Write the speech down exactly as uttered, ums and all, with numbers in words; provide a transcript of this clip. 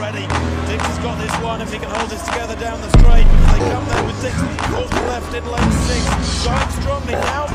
already. Dix has got this one if he can hold this together down the straight. If they come there with Dix, off the left in lane six, going strongly now.